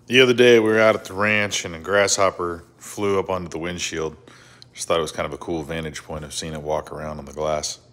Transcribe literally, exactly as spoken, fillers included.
The other day we were out at the ranch and a grasshopper flew up onto the windshield. Just thought it was kind of a cool vantage point of seeing it walk around on the glass.